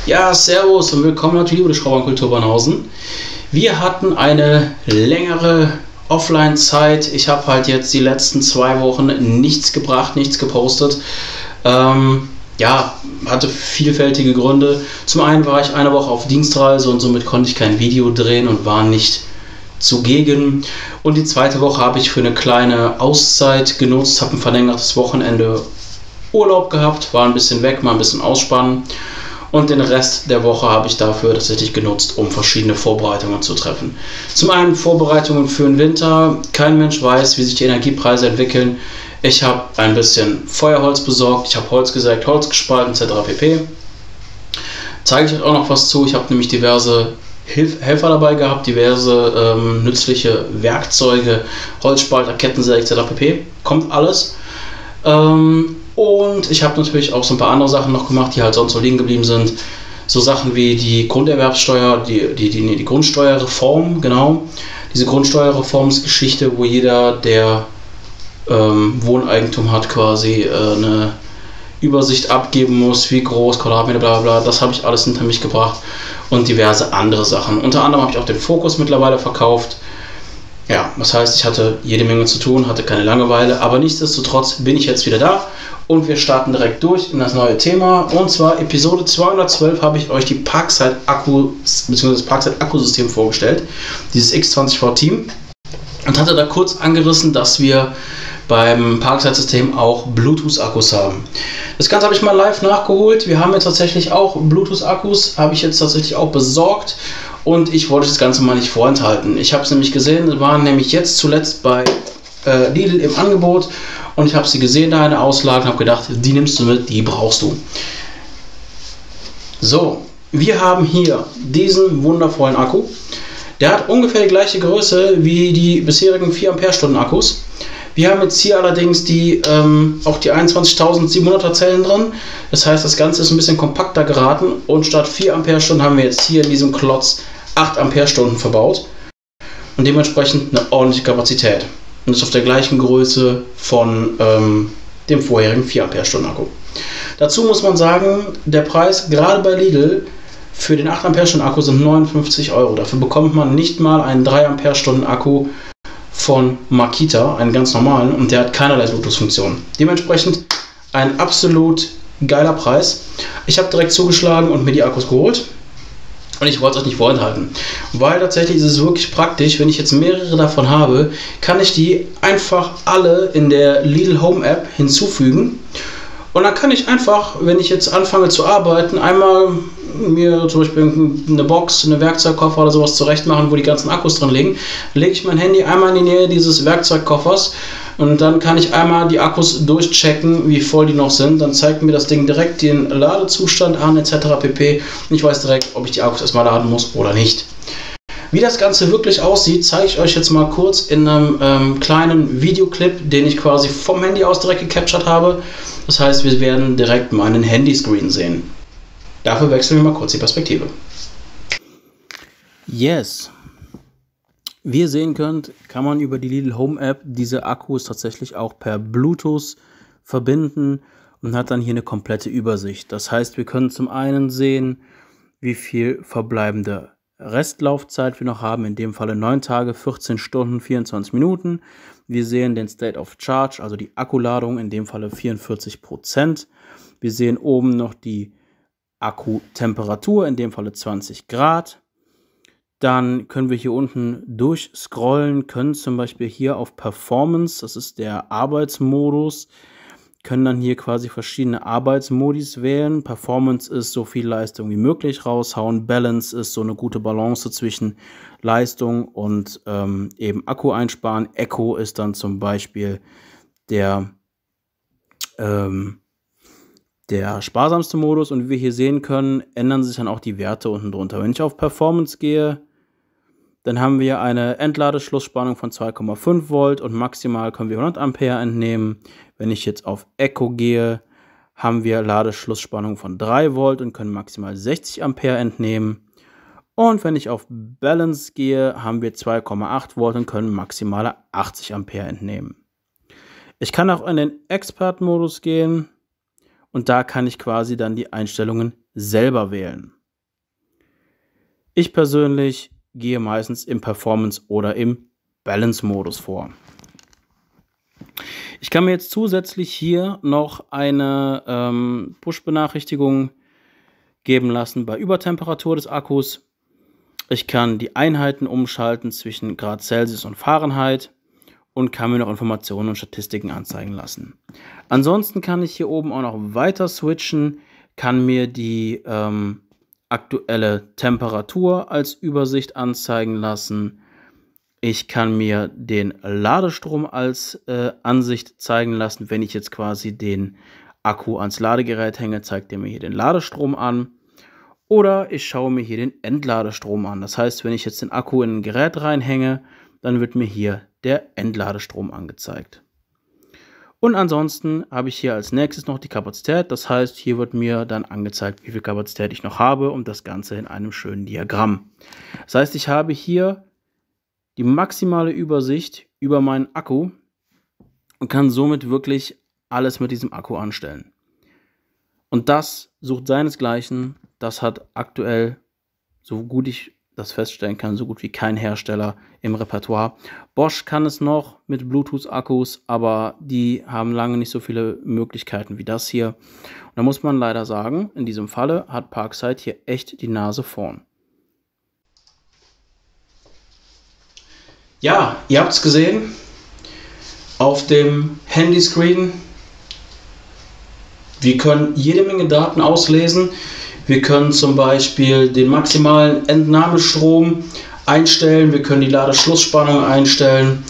Ja, servus und willkommen natürlich liebe Schrauberkultur Banhausen. Wir hatten eine längere Offline-Zeit. Ich habe halt jetzt die letzten 2 Wochen nichts gebracht, nichts gepostet. Ja, hatte vielfältige Gründe. Zum einen war ich eine Woche auf Dienstreise und somit konnte ich kein Video drehen und war nicht zugegen. Und die zweite Woche habe ich für eine kleine Auszeit genutzt, habe ein verlängertes Wochenende Urlaub gehabt, war ein bisschen weg, mal ein bisschen ausspannen. Und den Rest der Woche habe ich dafür tatsächlich genutzt, um verschiedene Vorbereitungen zu treffen. Zum einen Vorbereitungen für den Winter. Kein Mensch weiß, wie sich die Energiepreise entwickeln. Ich habe ein bisschen Feuerholz besorgt, ich habe Holz gesägt, Holz gespalten etc. pp. Zeige ich euch auch noch was zu. Ich habe nämlich diverse Helfer dabei gehabt, diverse nützliche Werkzeuge, Holzspalter, Kettensäge etc. pp. Kommt alles. Und ich habe natürlich auch so ein paar andere Sachen noch gemacht, die halt sonst so liegen geblieben sind. So Sachen wie die Grunderwerbsteuer, die Grundsteuerreform, genau. Diese Grundsteuerreformsgeschichte, wo jeder, der Wohneigentum hat, quasi eine Übersicht abgeben muss, wie groß, Quadratmeter, bla bla bla. Das habe ich alles hinter mich gebracht und diverse andere Sachen. Unter anderem habe ich auch den Fokus mittlerweile verkauft. Ja, das heißt, ich hatte jede Menge zu tun, hatte keine Langeweile, aber nichtsdestotrotz bin ich jetzt wieder da und wir starten direkt durch in das neue Thema. Und zwar Episode 212 habe ich euch die Parkside-Akku bzw. das Parkside-Akkusystem vorgestellt, dieses X20V Team, und hatte da kurz angerissen, dass wir beim Parkside-System auch Bluetooth-Akkus haben. Das Ganze habe ich mal live nachgeholt. Wir haben jetzt tatsächlich auch Bluetooth-Akkus, habe ich jetzt tatsächlich auch besorgt. Und ich wollte das Ganze mal nicht vorenthalten. Ich habe es nämlich gesehen, waren nämlich jetzt zuletzt bei Lidl im Angebot und ich habe sie gesehen, da eine Auslage, und habe gedacht, die nimmst du mit, die brauchst du. So, wir haben hier diesen wundervollen Akku. Der hat ungefähr die gleiche Größe wie die bisherigen 4 Ampere-Stunden Akkus. Wir haben jetzt hier allerdings auch die 21.700er Zellen drin. Das heißt, das Ganze ist ein bisschen kompakter geraten und statt 4 Ampere-Stunden haben wir jetzt hier in diesem Klotz 8 Ampere-Stunden verbaut und dementsprechend eine ordentliche Kapazität. Und ist auf der gleichen Größe von dem vorherigen 4 Ampere-Stunden Akku. Dazu muss man sagen, der Preis gerade bei Lidl für den 8 Ampere-Stunden Akku sind 59 Euro. Dafür bekommt man nicht mal einen 3 Ampere-Stunden Akku von Makita, einen ganz normalen, und der hat keinerlei Bluetooth-Funktion. Dementsprechend ein absolut geiler Preis. Ich habe direkt zugeschlagen und mir die Akkus geholt und ich wollte es euch nicht vorenthalten, weil tatsächlich ist es wirklich praktisch, wenn ich jetzt mehrere davon habe, kann ich die einfach alle in der Lidl Home App hinzufügen. Und dann kann ich einfach, wenn ich jetzt anfange zu arbeiten, einmal mir zum Beispiel eine Box, eine Werkzeugkoffer oder sowas zurecht machen, wo die ganzen Akkus drin liegen, lege ich mein Handy einmal in die Nähe dieses Werkzeugkoffers und dann kann ich einmal die Akkus durchchecken, wie voll die noch sind. Dann zeigt mir das Ding direkt den Ladezustand an etc. pp. Und ich weiß direkt, ob ich die Akkus erstmal laden muss oder nicht. Wie das Ganze wirklich aussieht, zeige ich euch jetzt mal kurz in einem kleinen Videoclip, den ich quasi vom Handy aus direkt gecaptured habe. Das heißt, wir werden direkt meinen Handyscreen sehen. Dafür wechseln wir mal kurz die Perspektive. Yes. Wie ihr sehen könnt, kann man über die Lidl Home App diese Akkus tatsächlich auch per Bluetooth verbinden und hat dann hier eine komplette Übersicht. Das heißt, wir können zum einen sehen, wie viel verbleibende Restlaufzeit wir noch haben, in dem Falle 9 Tage, 14 Stunden, 24 Minuten. Wir sehen den State of Charge, also die Akkuladung, in dem Falle 44%. Wir sehen oben noch die Akkutemperatur, in dem Falle 20 Grad. Dann können wir hier unten durchscrollen, können zum Beispiel hier auf Performance, das ist der Arbeitsmodus, können dann hier quasi verschiedene Arbeitsmodis wählen. Performance ist so viel Leistung wie möglich raushauen. Balance ist so eine gute Balance zwischen Leistung und eben Akku einsparen. Eco ist dann zum Beispiel der sparsamste Modus. Und wie wir hier sehen können, ändern sich dann auch die Werte unten drunter. Wenn ich auf Performance gehe, dann haben wir eine Entladeschlussspannung von 2,5 Volt und maximal können wir 100 Ampere entnehmen. Wenn ich jetzt auf Eco gehe, haben wir Ladeschlussspannung von 3 Volt und können maximal 60 Ampere entnehmen. Und wenn ich auf Balance gehe, haben wir 2,8 Volt und können maximale 80 Ampere entnehmen. Ich kann auch in den Expert-Modus gehen und da kann ich quasi dann die Einstellungen selber wählen. Ich persönlich gehe meistens im Performance- oder im Balance-Modus vor. Ich kann mir jetzt zusätzlich hier noch eine Push-Benachrichtigung geben lassen bei Übertemperatur des Akkus. Ich kann die Einheiten umschalten zwischen Grad Celsius und Fahrenheit und kann mir noch Informationen und Statistiken anzeigen lassen. Ansonsten kann ich hier oben auch noch weiter switchen, kann mir die aktuelle Temperatur als Übersicht anzeigen lassen. Ich kann mir den Ladestrom als Ansicht zeigen lassen. Wenn ich jetzt quasi den Akku ans Ladegerät hänge, zeigt er mir hier den Ladestrom an. Oder ich schaue mir hier den Entladestrom an. Das heißt, wenn ich jetzt den Akku in ein Gerät reinhänge, dann wird mir hier der Entladestrom angezeigt. Und ansonsten habe ich hier als nächstes noch die Kapazität. Das heißt, hier wird mir dann angezeigt, wie viel Kapazität ich noch habe und das Ganze in einem schönen Diagramm. Das heißt, ich habe hier die maximale Übersicht über meinen Akku und kann somit wirklich alles mit diesem Akku anstellen. Und das sucht seinesgleichen. Das hat aktuell, so gut ich das feststellen kann, so gut wie kein Hersteller im Repertoire. Bosch kann es noch mit Bluetooth-Akkus, aber die haben lange nicht so viele Möglichkeiten wie das hier. Und da muss man leider sagen, in diesem Falle hat Parkside hier echt die Nase vorn. Ja, ihr habt es gesehen, auf dem Handyscreen. Wir können jede Menge Daten auslesen. Wir können zum Beispiel den maximalen Entnahmestrom einstellen. Wir können die Ladeschlussspannung einstellen.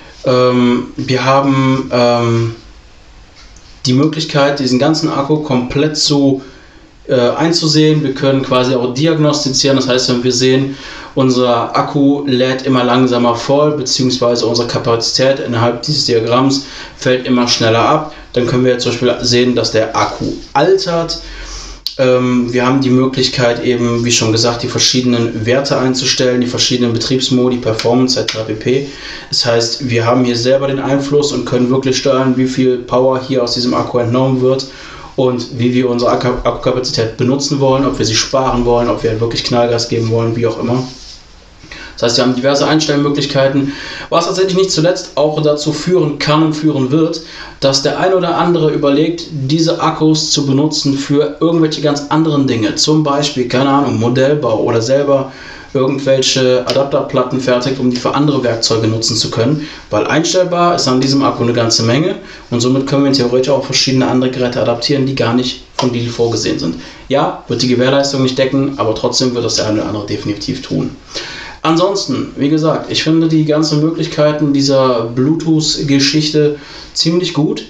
Wir haben die Möglichkeit, diesen ganzen Akku komplett einzusehen. Wir können quasi auch diagnostizieren. Das heißt, wenn wir sehen, unser Akku lädt immer langsamer voll, beziehungsweise unsere Kapazität innerhalb dieses Diagramms fällt immer schneller ab, dann können wir zum Beispiel sehen, dass der Akku altert. Wir haben die Möglichkeit eben, wie schon gesagt, die verschiedenen Werte einzustellen, die verschiedenen Betriebsmodi, Performance etc. pp. Das heißt, wir haben hier selber den Einfluss und können wirklich steuern, wie viel Power hier aus diesem Akku entnommen wird und wie wir unsere Akkukapazität benutzen wollen, ob wir sie sparen wollen, ob wir wirklich Knallgas geben wollen, wie auch immer. Das heißt, wir haben diverse Einstellmöglichkeiten, was tatsächlich nicht zuletzt auch dazu führen kann und führen wird, dass der ein oder andere überlegt, diese Akkus zu benutzen für irgendwelche ganz anderen Dinge. Zum Beispiel, keine Ahnung, Modellbau oder selber irgendwelche Adapterplatten fertigt, um die für andere Werkzeuge nutzen zu können. Weil einstellbar ist an diesem Akku eine ganze Menge und somit können wir theoretisch auch verschiedene andere Geräte adaptieren, die gar nicht von Lidl vorgesehen sind. Ja, wird die Gewährleistung nicht decken, aber trotzdem wird das der eine oder andere definitiv tun. Ansonsten, wie gesagt, ich finde die ganzen Möglichkeiten dieser Bluetooth-Geschichte ziemlich gut.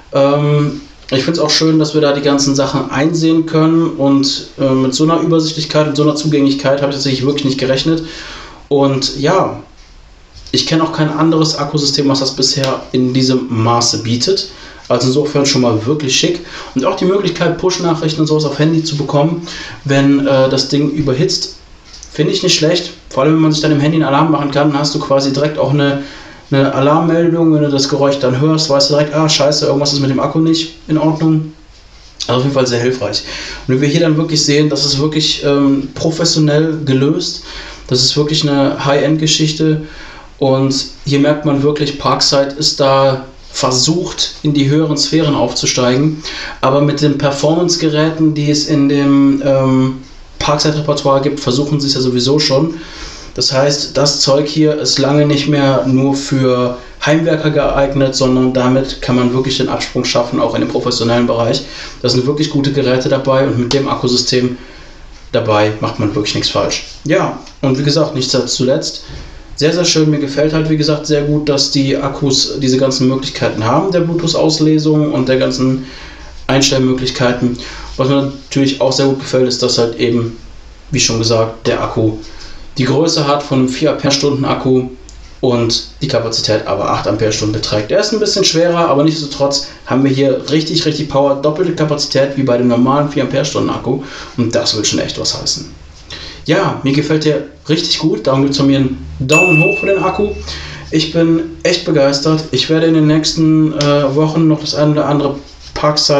Ich finde es auch schön, dass wir da die ganzen Sachen einsehen können und mit so einer Übersichtlichkeit und so einer Zugänglichkeit habe ich tatsächlich wirklich nicht gerechnet. Und ja, ich kenne auch kein anderes Akkusystem, was das bisher in diesem Maße bietet. Also insofern schon mal wirklich schick. Und auch die Möglichkeit, Push-Nachrichten und sowas auf Handy zu bekommen, wenn das Ding überhitzt, finde ich nicht schlecht. Vor allem, wenn man sich dann im Handy einen Alarm machen kann, dann hast du quasi direkt auch eine Alarmmeldung. Wenn du das Geräusch dann hörst, weißt du direkt, ah scheiße, irgendwas ist mit dem Akku nicht in Ordnung. Also auf jeden Fall sehr hilfreich. Und wenn wir hier dann wirklich sehen, das ist wirklich professionell gelöst. Das ist wirklich eine High-End-Geschichte. Und hier merkt man wirklich, Parkside ist da versucht, in die höheren Sphären aufzusteigen. Aber mit den Performance-Geräten, die es in dem Parkside-Repertoire gibt, versuchen sie es ja sowieso schon. Das heißt, das Zeug hier ist lange nicht mehr nur für Heimwerker geeignet, sondern damit kann man wirklich den Absprung schaffen, auch in dem professionellen Bereich. Da sind wirklich gute Geräte dabei und mit dem Akkusystem dabei macht man wirklich nichts falsch. Ja, und wie gesagt, nicht zuletzt, sehr, sehr schön. Mir gefällt halt, wie gesagt, sehr gut, dass die Akkus diese ganzen Möglichkeiten haben, der Bluetooth-Auslesung und der ganzen Einstellmöglichkeiten. Was mir natürlich auch sehr gut gefällt, ist, dass halt eben, wie schon gesagt, der Akku die Größe hat von einem 4 Ampere-Stunden Akku und die Kapazität aber 8 Ampere-Stunden beträgt. Der ist ein bisschen schwerer, aber nichtsdestotrotz haben wir hier richtig, richtig Power, doppelte Kapazität wie bei dem normalen 4 Ampere-Stunden Akku und das will schon echt was heißen. Ja, mir gefällt der richtig gut, darum gibt es von mir einen Daumen hoch für den Akku. Ich bin echt begeistert. Ich werde in den nächsten Wochen noch das ein oder andere Parkside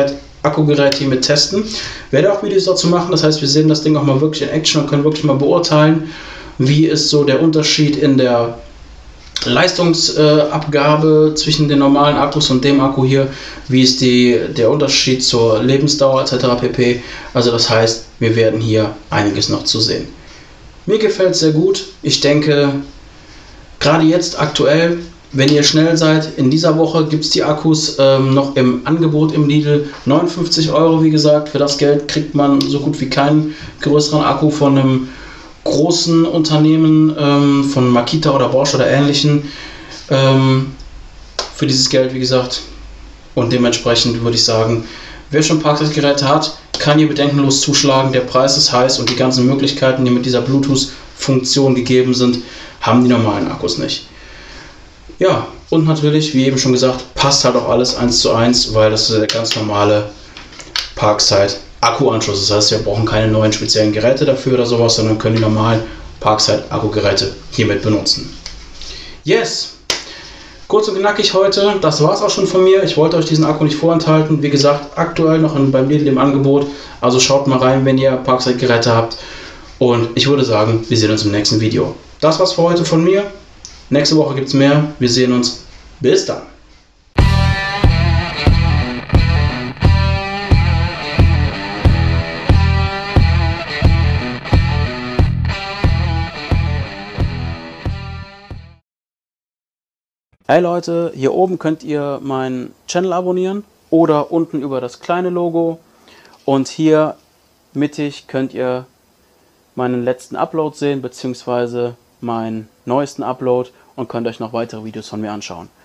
Akkugerät hier mit testen. Werde auch Videos dazu machen, das heißt, wir sehen das Ding auch mal wirklich in Action und können wirklich mal beurteilen, wie ist so der Unterschied in der Leistungsabgabe zwischen den normalen Akkus und dem Akku hier, wie ist der Unterschied zur Lebensdauer etc. pp. Also das heißt, wir werden hier einiges noch zu sehen. Mir gefällt es sehr gut. Ich denke, gerade jetzt aktuell, wenn ihr schnell seid, in dieser Woche gibt es die Akkus noch im Angebot im Lidl. 59 Euro, wie gesagt. Für das Geld kriegt man so gut wie keinen größeren Akku von einem großen Unternehmen, von Makita oder Bosch oder ähnlichen, für dieses Geld, wie gesagt. Und dementsprechend würde ich sagen, wer schon Parkzeitgeräte hat, kann hier bedenkenlos zuschlagen. Der Preis ist heiß und die ganzen Möglichkeiten, die mit dieser Bluetooth-Funktion gegeben sind, haben die normalen Akkus nicht. Ja, und natürlich, wie eben schon gesagt, passt halt auch alles 1:1, weil das ist der ganz normale Parkside-Akkuanschluss. Das heißt, wir brauchen keine neuen speziellen Geräte dafür oder sowas, sondern können die normalen Parkside-Akkugeräte hiermit benutzen. Yes! Kurz und knackig heute, das war es auch schon von mir. Ich wollte euch diesen Akku nicht vorenthalten. Wie gesagt, aktuell noch beim Lidl im Angebot. Also schaut mal rein, wenn ihr Parkside-Geräte habt. Und ich würde sagen, wir sehen uns im nächsten Video. Das war's für heute von mir. Nächste Woche gibt es mehr. Wir sehen uns. Bis dann. Hey Leute, hier oben könnt ihr meinen Channel abonnieren oder unten über das kleine Logo. Und hier mittig könnt ihr meinen letzten Upload sehen, beziehungsweise meinen neuesten Upload und könnt euch noch weitere Videos von mir anschauen.